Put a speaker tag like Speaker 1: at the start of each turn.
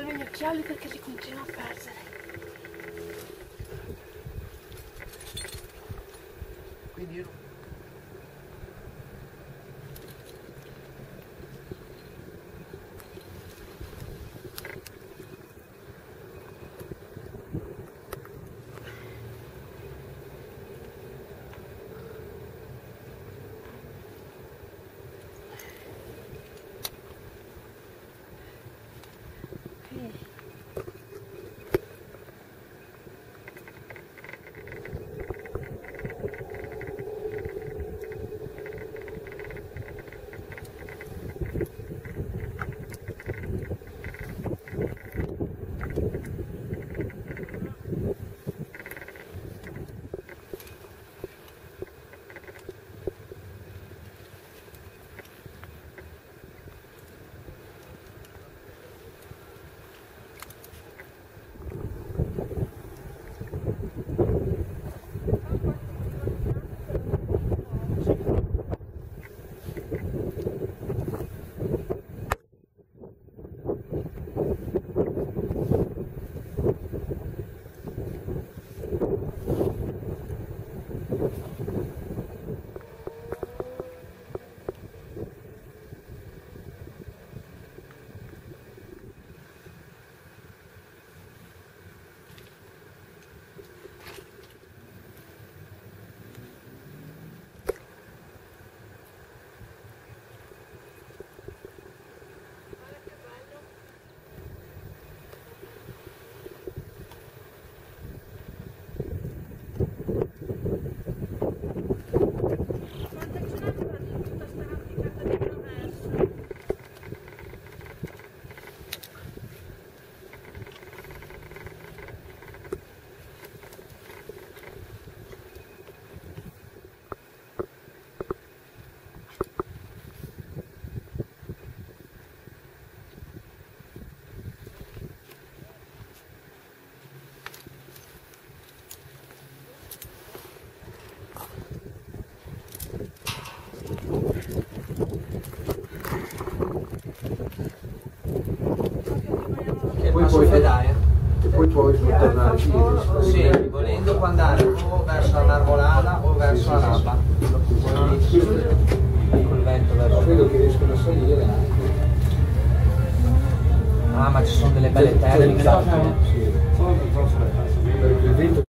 Speaker 1: bene gli occhiali perché li continuo a perdere.
Speaker 2: Quindi io
Speaker 3: Poi
Speaker 2: pedale.
Speaker 3: e poi puoi tornare qui.
Speaker 2: Sì, volendo può andare o verso la Marmolada o verso la Rabba. Col vento verso.
Speaker 3: Credo che riescono a salire anche.
Speaker 2: Ah, ma ci sono delle belle terre lì.
Speaker 3: Sì.